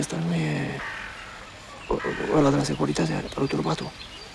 ăsta nu e... Ăla de la securitate, perturbatul.